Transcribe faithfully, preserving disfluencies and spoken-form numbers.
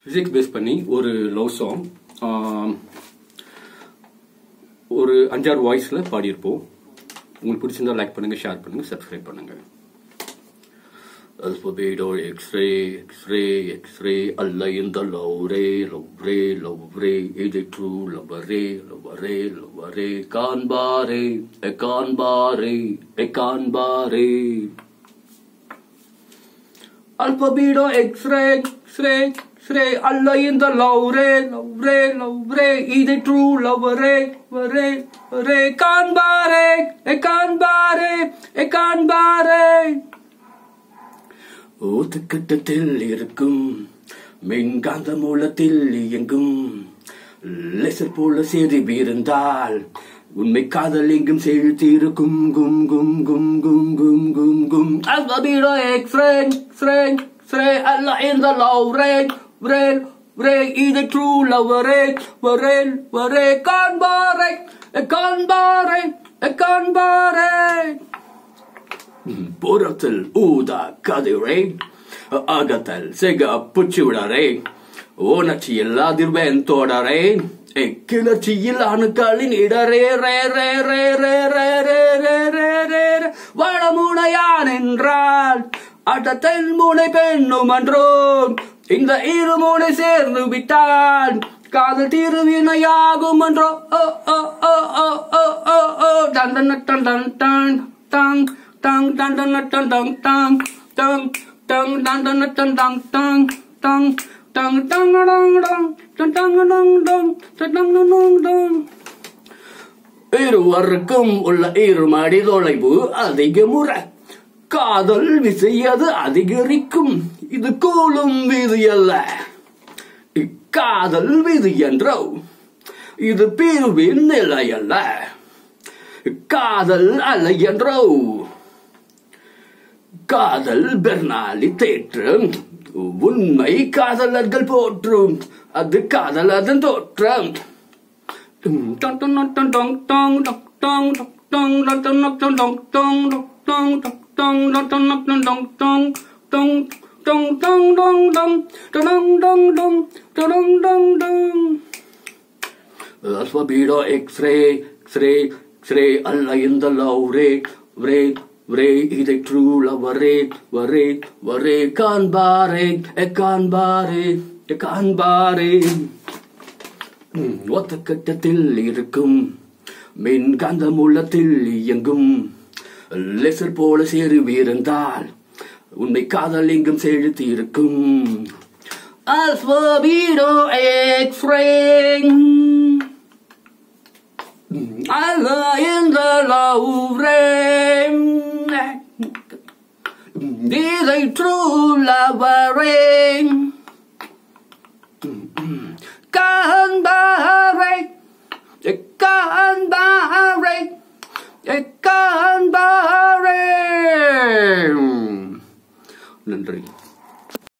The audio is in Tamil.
physics பேஸ் பண்ணி ஒரு லவ் சாங் ஒரு அஞ்சாறு வாய்ஸ்ல பாடியிருப்போம். உங்களுக்கு பிடிச்சிருந்தா லைக் பண்ணுங்க, ஷேர் பண்ணுங்க, சப்ஸ்கிரைப் பண்ணுங்க. Alphabet or X-ray, X-ray, X-ray, Allah in the love ray, love ray, love ray, is it true? Love ray, love ray, love ray, can't bar it, I can't bar it, I can't bar it. Alphabet or X-ray, X-ray, X-ray, Allah in the love ray, love ray, love ray, is it true? Love ray, love ray, love ray, can't bar it, I can't bar it, I can't bar it. ஓத்துக்கட்டத்தில் இருக்கும் மின்காந்த மூலத்தில் இயங்கும் லேசர் போல சேரி வீர்ந்தால் உண்மை காதல் எங்கும் செலுத்திருக்கும் கும் கும் கும் கும் கும் கும் கும் Alphabet X-ray, X-ray, X-ray, Allah in the love ray, ray, ray, is it true? Love ray, ray, ray, can't bar it, can't bar it, can't bar it. புறத்தில் ஊதா கதிரை அகத்தல் செக புச்சுடரே உணர்ச்சியில் அதிர்வேன் தோடரே கிளர்ச்சியில் அணுக்களின் இடரே ரே ரே ரே ரே ரே ரே ரே ரே ரே வளமுனையான் என்றால் அட்டத்தில் முனை பெண்ணும் அன்றோன் இந்த இரு முனை சேர்ந்து விட்டான் காதல் திருவினையாகும் என்றோ ஓ ஓ ஓ ஓ ஓ ஓ ஓ டன் டன் டன் டன் டன் டன் Tang tang tang tang tang tang tang tang tang tang tang tang tang tang tang tang dong dong tang tang dong dong tang tang dong dong. இருவருக்கும் உள்ள இருமடி தொலைவு அதிக முறை காதல் விசையது அதிகரிக்கும் இது கூலும் விதி அல்ல காதல் விதி என்றோ இது பிரிவின் நிலை அல்ல காதல் அல்ல என்றோ காதல் பெர்னாலி தேற்றம் உண்மை காதலர்கள் போற்றும் அது காதல் அதன் தோற்றம் Alphabet X-ray, X-ray, X-ray, Allah in the love ray, ray, ray, is it true? Love ray, ray, ray, can't bar it, I can't bar it, I can't bar it. ஒத்த கட்டத்தில் இருக்கும் மின்காந்த மூலத்தில் இயங்கும் லேசர் போல சேரு வீர்ந்தால் உன்னை காதல் எங்கும் செலுத்தி இருக்கும் Alphabet X-ray, Allah in the love ray, is it true? Love ray, can't bar it, can't bar it, can't bar it. நன்றி.